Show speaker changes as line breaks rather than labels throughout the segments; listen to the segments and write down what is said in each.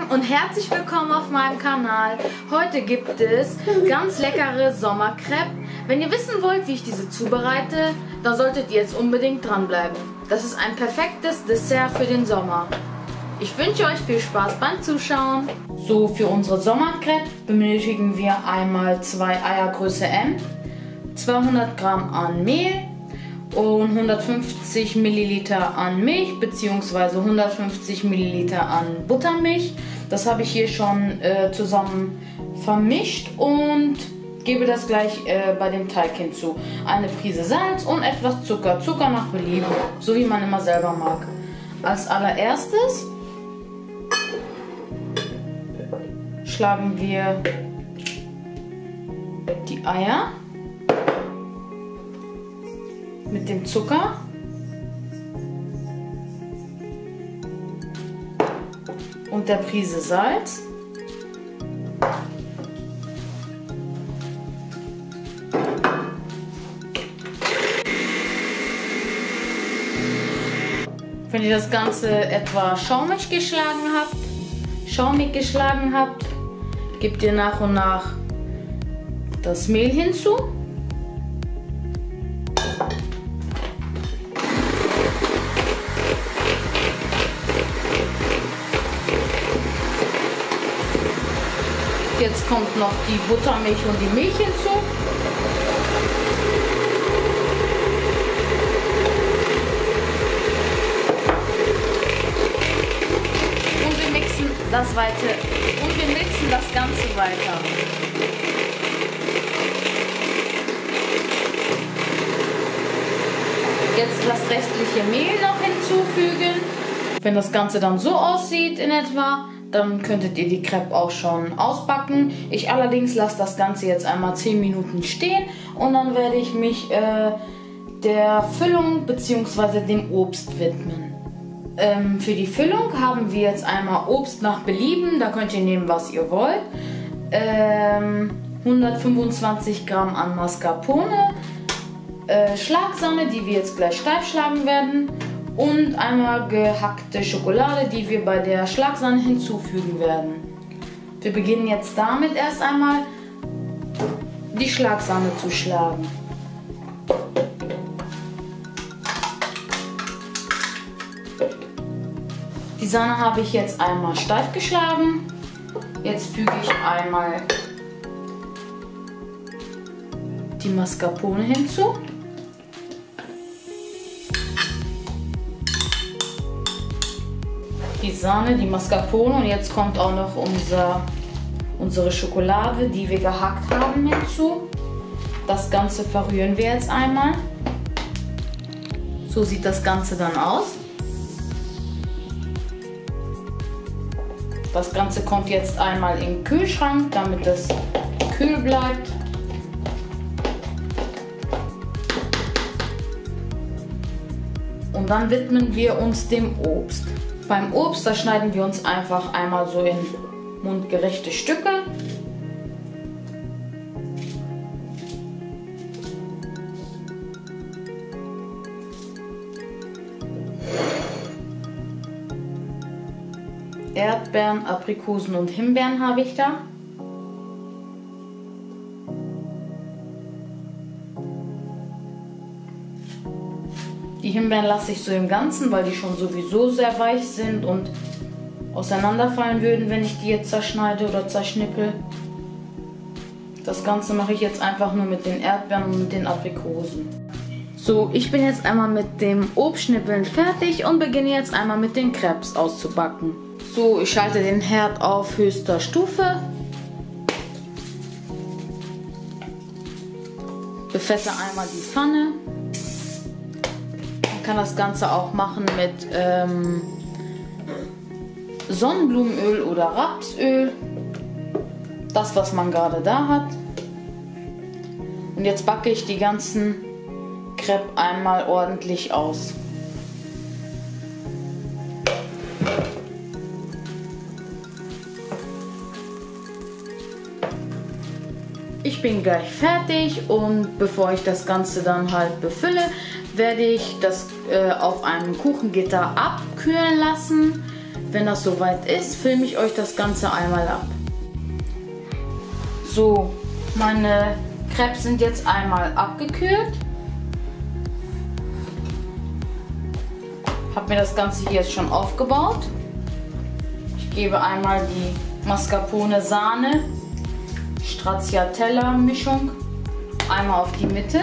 Morgen und herzlich willkommen auf meinem Kanal. Heute gibt es ganz leckere Sommercrepe. Wenn ihr wissen wollt, wie ich diese zubereite, dann solltet ihr jetzt unbedingt dranbleiben. Das ist ein perfektes Dessert für den Sommer. Ich wünsche euch viel Spaß beim Zuschauen. So, für unsere Sommercrepe benötigen wir einmal 2 Eier Größe M, 200 Gramm an Mehl und 150 Milliliter an Milch bzw. 150 Milliliter an Buttermilch. Das habe ich hier schon zusammen vermischt und gebe das gleich bei dem Teig hinzu. Eine Prise Salz und etwas Zucker. Zucker nach Belieben, so wie man immer selber mag. Als allererstes schlagen wir die Eier mit dem Zucker und der Prise Salz . Wenn ihr das Ganze etwa schaumig geschlagen habt, gebt ihr nach und nach das Mehl hinzu. Jetzt kommt noch die Buttermilch und die Milch hinzu. Und wir mixen das Ganze weiter. Jetzt das restliche Mehl noch hinzufügen. Wenn das Ganze dann so aussieht in etwa, dann könntet ihr die Crepe auch schon ausbacken. Ich allerdings lasse das Ganze jetzt einmal 10 Minuten stehen und dann werde ich mich der Füllung bzw. dem Obst widmen. Für die Füllung haben wir jetzt einmal Obst nach Belieben, da könnt ihr nehmen, was ihr wollt. 125 Gramm an Mascarpone, Schlagsahne, die wir jetzt gleich steif schlagen werden, und einmal gehackte Schokolade, die wir bei der Schlagsahne hinzufügen werden. Wir beginnen jetzt damit erst einmal die Schlagsahne zu schlagen. Die Sahne habe ich jetzt einmal steif geschlagen. Jetzt füge ich einmal die Mascarpone hinzu. Die Sahne, die Mascarpone und jetzt kommt auch noch unsere Schokolade, die wir gehackt haben, hinzu. Das Ganze verrühren wir jetzt einmal. So sieht das Ganze dann aus. Das Ganze kommt jetzt einmal in den Kühlschrank, damit es kühl bleibt. Und dann widmen wir uns dem Obst. Beim Obst, da schneiden wir uns einfach einmal so in mundgerechte Stücke. Erdbeeren, Aprikosen und Himbeeren habe ich da. Die Himbeeren lasse ich so im Ganzen, weil die schon sowieso sehr weich sind und auseinanderfallen würden, wenn ich die jetzt zerschneide oder zerschnippel. Das Ganze mache ich jetzt einfach nur mit den Erdbeeren und mit den Aprikosen. So, ich bin jetzt einmal mit dem Obstschnippeln fertig und beginne jetzt einmal mit den Crepes auszubacken. So, ich schalte den Herd auf höchster Stufe. Befette einmal die Pfanne. Man kann das Ganze auch machen mit Sonnenblumenöl oder Rapsöl. Das, was man gerade da hat. Und jetzt backe ich die ganzen Crepe einmal ordentlich aus. Ich bin gleich fertig und bevor ich das Ganze dann halt befülle, werde ich das auf einem Kuchengitter abkühlen lassen. wenn das soweit ist, filme ich euch das Ganze einmal ab. So, meine Crepes sind jetzt einmal abgekühlt. Habe mir das Ganze hier jetzt schon aufgebaut. Ich gebe einmal die Mascarpone Sahne Stracciatella Mischung einmal auf die Mitte.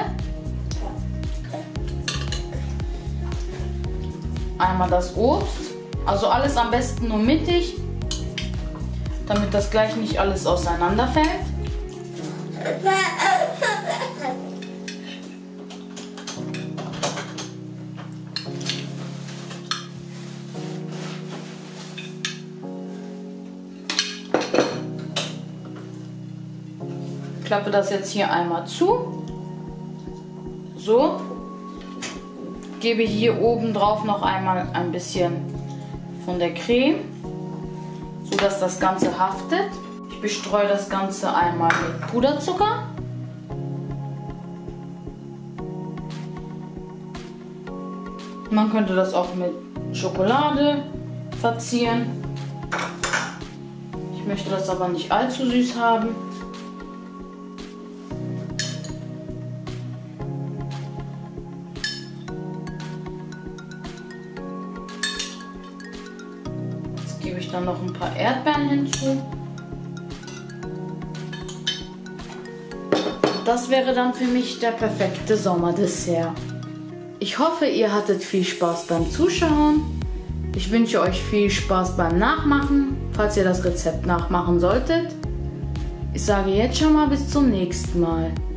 Einmal das Obst. Also alles am besten nur mittig, damit das gleich nicht alles auseinanderfällt. Klappe das jetzt hier einmal zu. So. Gebe hier oben drauf noch einmal ein bisschen von der Creme, so dass das Ganze haftet. Ich bestreue das Ganze einmal mit Puderzucker. Man könnte das auch mit Schokolade verzieren. Ich möchte das aber nicht allzu süß haben. Jetzt gebe ich dann noch ein paar Erdbeeren hinzu. Das wäre dann für mich der perfekte Sommerdessert. Ich hoffe, ihr hattet viel Spaß beim Zuschauen. Ich wünsche euch viel Spaß beim Nachmachen, falls ihr das Rezept nachmachen solltet. Ich sage jetzt schon mal bis zum nächsten Mal.